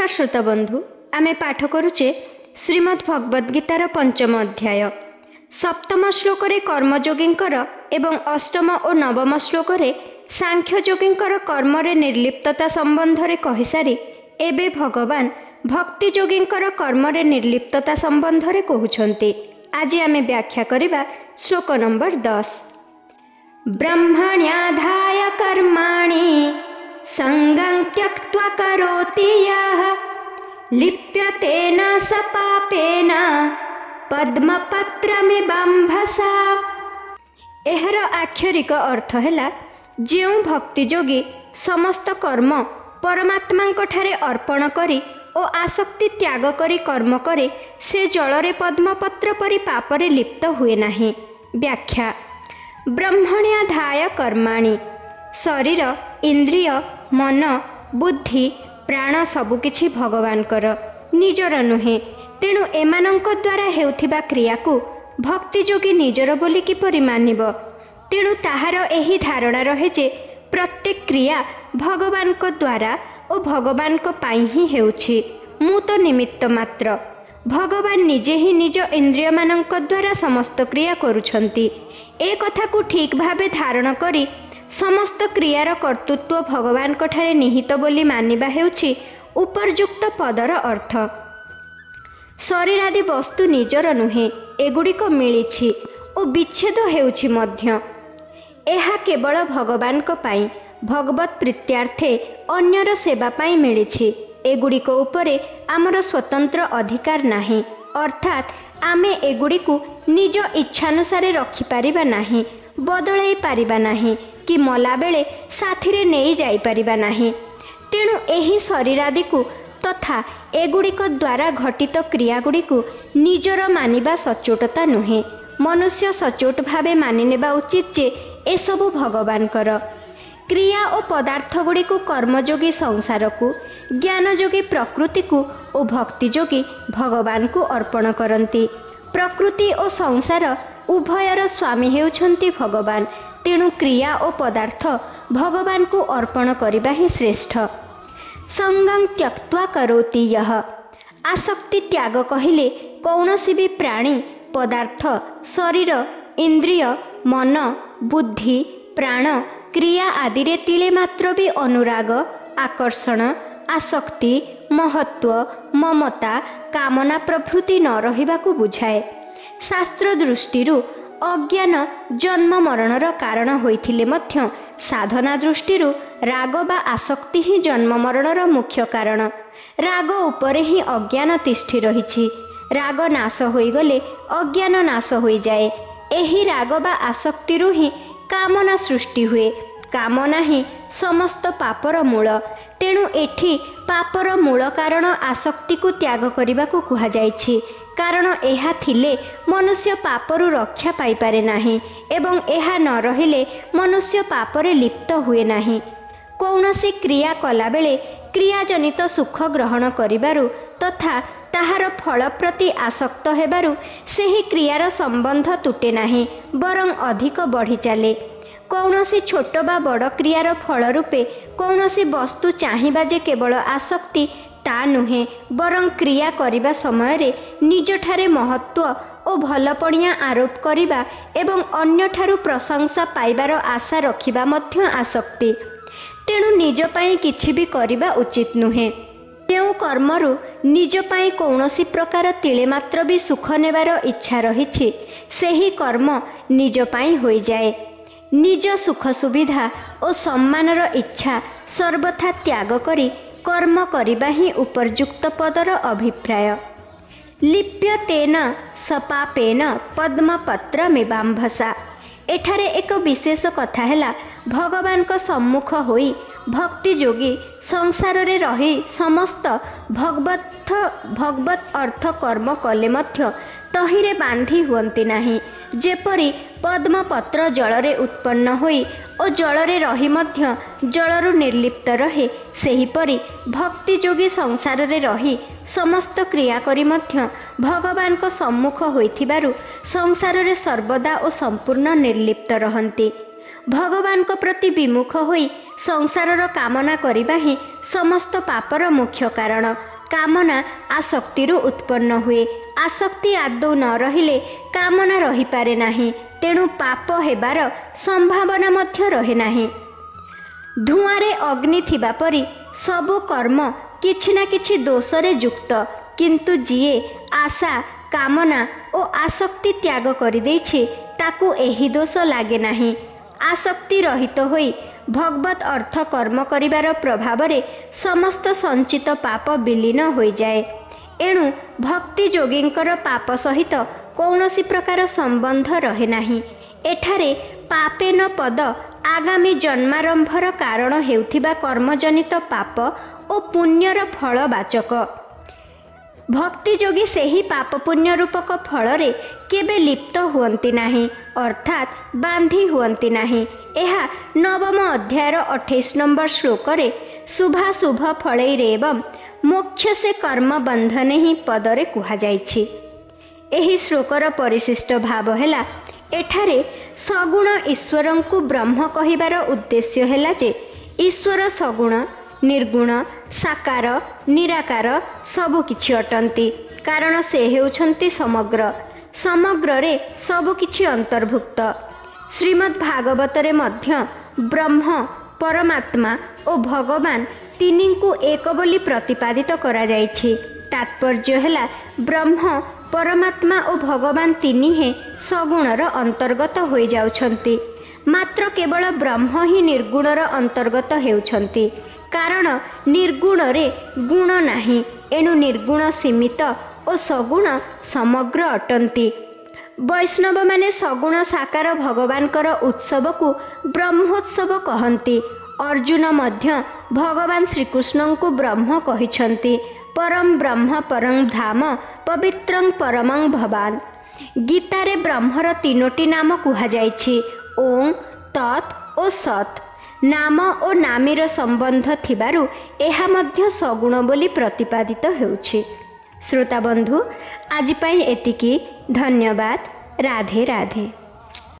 श्रोताबंधु आमे पाठ करुचे श्रीमद् भगवद गीतार पंचम अध्याय सप्तम श्लोक कर्मयोगींकर एवं अष्टम और नवम श्लोक सांख्ययोगींकर कर्म रे निर्लिप्तता संबंध रे कहि सारी एबे भगवान भक्ति योगींकर कर्म रे निर्लिप्तता संबंध रे कहउछन्ति। आज आमे व्याख्या करिबा श्लोक नंबर 10। ब्रह्मण्याधाय कर्माणि संगं त्यक्त्वा करोति यः लिप्यते न स पापेन पद्मपत्रमिवाम्भसा। एहर आक्षरिक अर्थ हैला जो भक्ति जोगी समस्त कर्म परमात्मा ठारे अर्पण करी और आसक्ति त्याग करी कर्म करे से जलरे पद्मपत्र परि पापरे लिप्त हुए नाही। व्याख्या ब्रह्मण्याधाय कर्माणि शरीर इंद्रिय मन बुद्धि प्राण सबुकिछि भगवानकर निजर नुहे, तेणु एमानंक द्वारा हेउथिबा क्रिया को भक्ति जोगी निजर बोली किपरि मानिब। तेणु ताहार एही धारणा रहे जे प्रत्येक क्रिया भगवान को द्वारा और भगवान को पाई ही हेउछि, मु तो निमित्त मात्र। भगवान निजे ही निज इंद्रिय मानंक द्वारा समस्त क्रिया करुछन्ति। ए कथा को ठीक भावे धारण करी समस्त क्रियार कर्तृत्व भगवान को ठारे निहित बोली मानिबा हेउछि उपरयुक्त पदर अर्थ। शरीर आदि वस्तु निजर नुहे, एगुड़िक मिलिछि और विच्छेद हेउछि मध्य। एहा केवल भगवान को पाई भगवत प्रीत्यार्थे अन्यर सेवा पाई मिलिछि। एगुड़िक उपरे आमर स्वतंत्र अधिकार नाही, अर्थात आमे एगुड़िकु निज इच्छानुसारे रखि पारिबा नाही, बदलाई पारिबा नाही कि मला बेले साथी रे नेई जाई पारिबा नाही। तेणु एही शरीरादि को तथा एगुड़िक द्वारा घटित क्रियागुड़िकु निजर मानिबा सचोटता नुहे। मनुष्य सचोट भावे मानि नेबा उचित जे एसबु भगवानकर। क्रिया और पदार्थ गुड़ी को कर्मयोगी संसार को, ज्ञानयोगी प्रकृति को और भक्ति योगी भगवान को अर्पण करती। प्रकृति और संसार उभयर स्वामी हेउछन्ति भगवान, तेणु क्रिया और पदार्थ भगवान को अर्पण करिबा ही श्रेष्ठ। संगं त्यक्त्वा करोति यः, आसक्ति त्याग कहिले कौनसी भी प्राणी पदार्थ शरीर इंद्रिय मन बुद्धि प्राण क्रिया आदि रे तिले मात्र भी अनुराग आकर्षण आसक्ति महत्व ममता कामना प्रभृति न रहिबाकु बुझाए। शास्त्र दृष्टि अज्ञान जन्म मरणर कारण होइथिले मध्य साधना दृष्टि राग बा आसक्ति ही जन्म मरणर मुख्य कारण। राग उपरे ही अज्ञान तिष्ठि रहिछि। राग नाश होइगले अज्ञान नाश होई जाए। एही राग बा आसक्ति ही कामना सृष्टि हुए। कामना ही समस्त पापर मूल। तेणु एठी पापर मूल कारण आसक्ति को त्याग करने को कहा जायछि, कारण एहा थिले मनुष्य पापरु रक्षा पाई पारे नाही एवं एहा न रहिले मनुष्य पापरे लिप्त हुए नाही। कौनसी क्रिया कला बेले क्रियाजनित सुख ग्रहण करिबारु तथा ताहार फल प्रति आसक्त हेबारु सेही क्रियार संबंध तुटे नाही, बरं अधिक बढ़ी चले। कौनसी छोट बा बड़ क्रियार फल रूपे कौनसी वस्तु चाहिबा जे केवल आसक्ति ता नुहे, बरं क्रिया करिबा समय रे निज ठारे महत्व और भलपणिया आरोप करिबा एवं अन्य ठारु प्रशंसा पाइबार आशा रखिबा मध्य आसक्ति। तेणु निज पाई किछि भी करिबा उचित नुहे। जो कर्मरु निज पाई कौनसी प्रकार तिले मात्र भी सुख नेबार इच्छा रहिछि सेही कर्म निज पाई होई जाए। निज सुख सुविधा और सम्मानर इच्छा सर्वथा त्याग करी कर्म करिबा ही उपरयुक्त पदर अभिप्राय। लिप्यतेन सपापेन पद्मपत्रमिवाम्भसा। एठारे एक विशेष कथा हैला भगवान को सम्मुख होई भक्ति जोगी संसार रे रही समस्त भगवत अर्थ कर्म कले मध्य तहिरे बांधी हुअन्ति नाही। जेपरि पद्मपत्र जलरे उत्पन्न होई और जलरे रही मध्य जलरु निर्लिप्त रहे, सेहीपरि भक्ति जोगी संसार रे रही समस्त क्रिया करी मध्य भगवान को सम्मुख होइथिबारु संसार रे सर्वदा और संपूर्ण निर्लिप्त रहन्ति। भगवान को प्रति विमुख होई संसारर कामना करिबा ही समस्त पापर मुख्य कारण। कामना आसक्तिरु उत्पन्न हुए। आसक्ति आदौ न रहिले कामना रही पारे नाही, तेणु पाप हेबार संभावना मध्य रहे नाही। धुआंरे अग्नि थिबा परि सबु कर्म किछि ना किछि दोषरे युक्त, किंतु जिए आशा कामना ओ आसक्ति त्याग करि दैछि ताकू एही दोष लागे नाही। आसक्ति रहित होई भगवत अर्थ कर्म करिबार प्रभावरे समस्त संचित पाप विलीन होई जाए। एणु भक्ति जोगींकर पाप सहित कौनसी प्रकार संबंध रहे नाही। एठारे पापेन पद आगामी जन्मारंभर कारण हेउथिबा कर्मजनित पाप ओ पुण्यर फलवाचक। भक्ति जोगी सेही पाप पुण्य रूपक फलरे केबे लिप्त हुअन्ति नाही, अर्थात बांधी हुअन्ति नाही। एहा नवम अध्यायर 28 नंबर श्लोकरे शुभाशुभ फलैरेवं मोक्षसे कर्म बंधने ही पदरे कुहा जाइछि। एही श्लोकर परिशिष्ट भाव हेला, एठारे सगुण ईश्वरंकु ब्रह्म कहिबार उद्देश्य हेला जे ईश्वर सगुण निर्गुण साकार निराकार सबु किछि अटंती, कारण से हेउछंती समग्र। समग्र सबु किछि अंतर्भुक्त। श्रीमद् भागवतरे मध्य ब्रह्म परमात्मा और भगवान तीनिंकु एक बोली प्रतिपादित करा जाइछि। तात्पर्य हेला ब्रह्म परमात्मा और भगवान तीनी हे सगुणर अंतर्गत होई जाउछंती, मात्र केवल ब्रह्म ही निर्गुणर अंतर्गत हेउछंती, कारण निर्गुण रे गुण नाही। एणु निर्गुण सीमित और सगुण समग्र अटंती। वैष्णव माने सगुण साकार भगवानकर उत्सव को ब्रह्मोत्सव कहंती। अर्जुन मध्य भगवान श्रीकृष्ण को ब्रह्म कहिछंती। परम ब्रह्म परं धाम पवित्रं परमं भवान। गीतारे ब्रह्मर तीनोटी नाम कुहा जाइछि, ओं तत् और सत्। नाम और नामीर संबंध थिबारु एहा मध्य सगुण बोली प्रतिपादित हेउछि। श्रोता बंधु, आज पाई एतिकी। धन्यवाद। राधे राधे।